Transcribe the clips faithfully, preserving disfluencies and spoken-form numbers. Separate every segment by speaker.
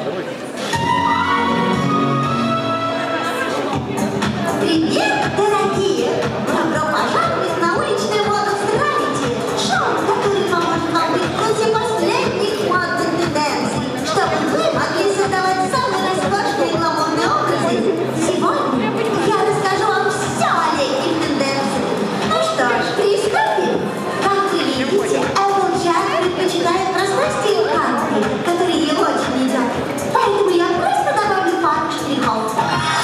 Speaker 1: Привет, дорогие! Добро пожаловать на уличный модус Gravity, шоу, который поможет вам быть в курсе последних модных тенденций, чтобы вы могли создавать самые роскошные и гламурные образы. Сегодня я расскажу вам все о летних тенденциях. Ну что ж, приступим. Как вы видите, Applejack предпочитает простой стиль кантри, который ей очень идет. Поэтому я просто добавлю пару штрихов.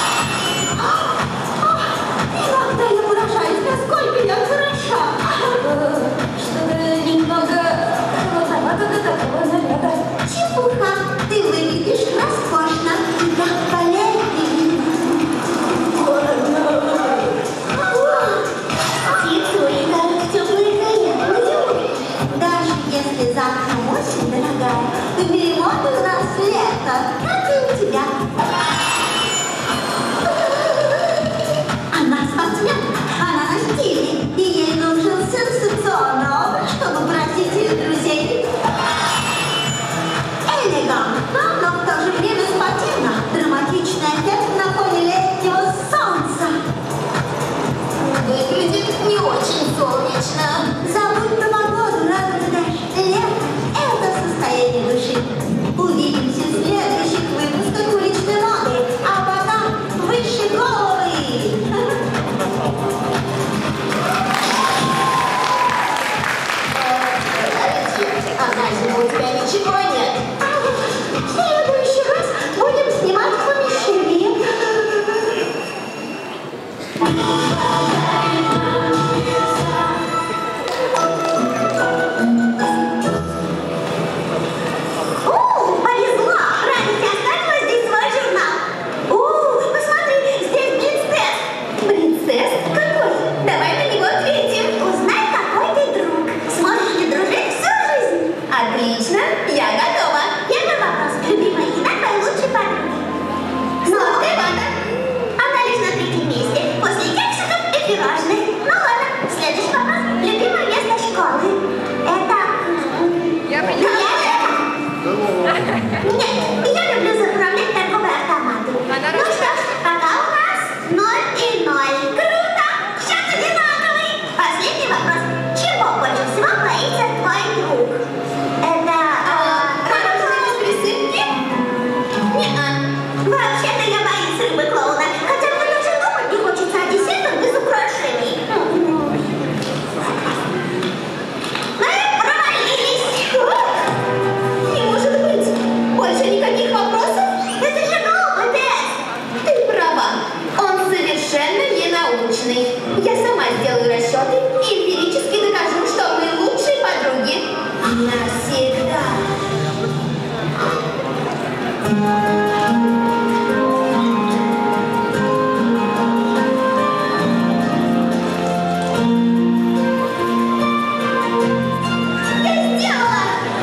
Speaker 1: Иногда я поражаюсь, насколько я хороша.
Speaker 2: Что-то немного холодновато до такого наряда.
Speaker 1: Чепуха, ты выглядишь роскошно. Я болею. Птица улетает в теплые края. Даже если за окном осень, дорогая, то перемоты у нас лето, как и у тебя. Она спортсменка, она на стиле, и ей нужен сенсационный образ, чтобы поразить ее друзей. Элегантно, но в то же время спортивно. Драматичный эффект на фоне летнего солнца.
Speaker 2: Выглядит не очень солнечно.
Speaker 1: Забудь про погоду, радость. Лето – это состояние души. Увидимся в следующих выпусках уличной моды, а потом выше головы.
Speaker 2: А на зиму у тебя ничего нет.
Speaker 1: В следующий раз будем снимать в помещении. О, повезло! Радость оставила здесь свой журнал. О, посмотри, здесь блиц-тест. Блиц-тест? Какой? Давай на него ответим. Узнай, какой ты друг. Сможешь ли дружить всю жизнь?
Speaker 2: Отлично, я готова.
Speaker 1: Первый вопрос. Любимая еда твоей лучшей подруги?
Speaker 2: Сладкая вата.
Speaker 1: Она лишь на третьем месте. После кексиков и пирожных. Ну ладно. Следующий вопрос. Любимое место школы? Это...
Speaker 3: Я
Speaker 1: Нет, я люблю заправлять торговые автоматы. Ну что ж, пока у нас ноль и ноль. Круто! Счет одинаковый. Последний вопрос. Чего больше всего боится твой друг? Это...
Speaker 2: Мороженое без присыпки?
Speaker 1: Не-а. Вообще-то я боюсь рыбы-клоуна. Хотя мне даже думать не хочется о десертах без украшений. Мы провалились.
Speaker 2: Не может быть. Больше никаких вопросов?
Speaker 1: Это же глупый тест.
Speaker 2: Ты права. Он совершенно ненаучный. Я сама сделаю расчеты и эмпирически докажу, что мы лучшие подруги. Навсегда.
Speaker 1: Я сделала.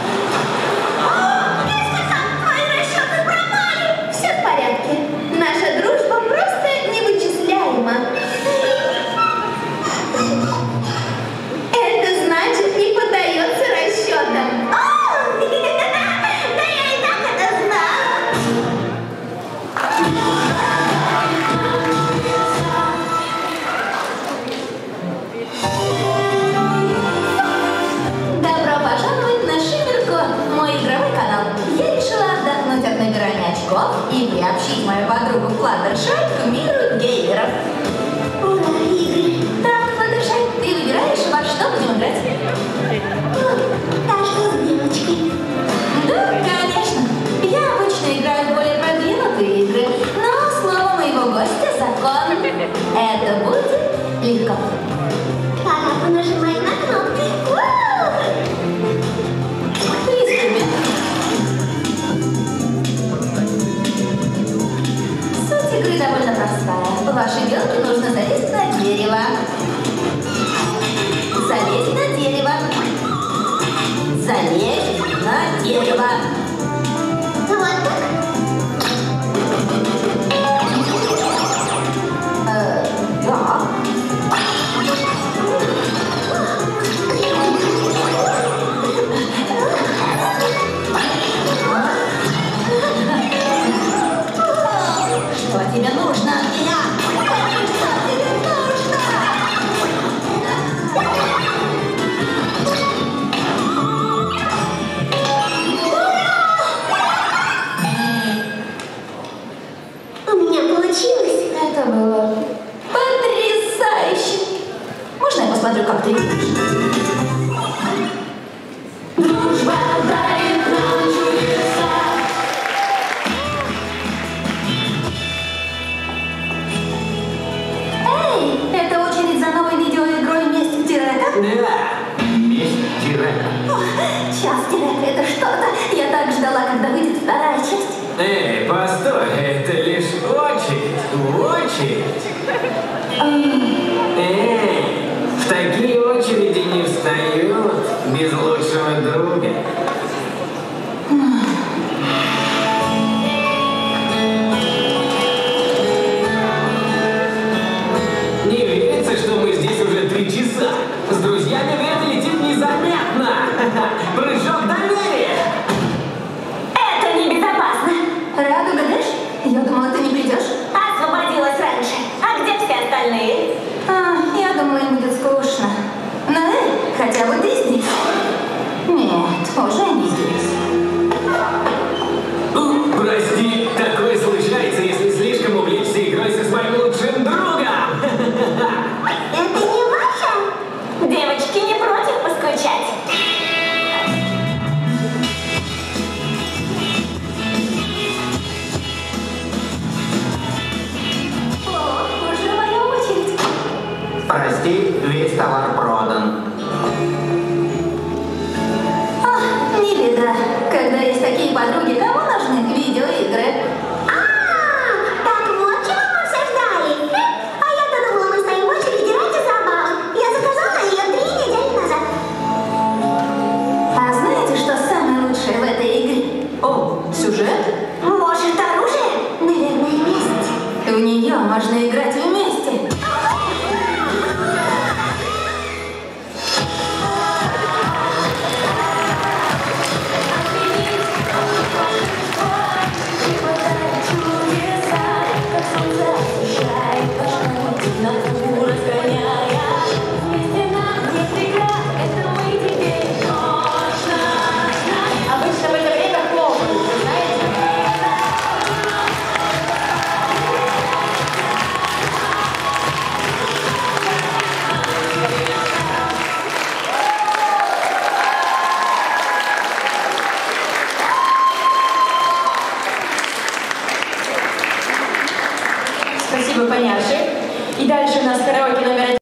Speaker 1: О, несколько. Мои расчеты пропали.
Speaker 2: Все в порядке. Наша дружба просто невычисляема. Это значит, не поддается расчетам.
Speaker 1: О, да я и так это знала.
Speaker 2: Добро пожаловать на Шиммер-Кон, мой игровой канал. Я решила отдохнуть от набирания очков и приобщить мою подругу Флаттершай к миру геймеров.
Speaker 1: Ура, игры.
Speaker 2: Так, Флаттершай, ты выбираешь, во что будем играть?
Speaker 1: Так что с девочкой.
Speaker 2: Да, конечно. Я обычно играю в более продвинутые игры, но слово моего гостя — закон. Это будет легко.
Speaker 1: Пора понажимать на кнопки.
Speaker 2: Приступим. Суть игры довольно простая. Вашей белке нужно залезть на дерево. Залезть на дерево. Залезть на дерево.
Speaker 1: Вот так.
Speaker 2: Э, да. шесть.
Speaker 3: Эй, постой, это лишь очередь, очередь. Эй, в такие очереди не встают без лучшего друга. Не верится, что мы здесь уже три часа. С друзьями время летит незаметно. Прыжок доверия.
Speaker 2: Это небезопасно. Радуга, Дэш? Я думала, ты не придешь. Освободилась раньше. А где все остальные? А, я думала, им будет скучно. Ну, эй, хотя бы ты здесь. Нет, уже не здесь.
Speaker 3: Прости, такое случается, если слишком увлечься игрой со своим лучшим другом.
Speaker 1: Это не ваша?
Speaker 2: Девочки не против поскучать. О, уже моя очередь.
Speaker 4: Прости, весь товар продан.
Speaker 2: Ах, не беда. Когда есть такие подруги, кому нужны видеоигры?
Speaker 1: А, так вот чего мы все ждали. А я-то думала, мы стоим в очереди ради забавы. Я заказала ее три недели назад.
Speaker 2: А знаете, что самое лучшее в этой игре?
Speaker 4: О, сюжет?
Speaker 1: Может, оружие? Наверное, месть.
Speaker 2: В нее можно играть вместе. Обычно в это время плохо, знаете? Спасибо, поняши. И дальше у нас караоке номер один.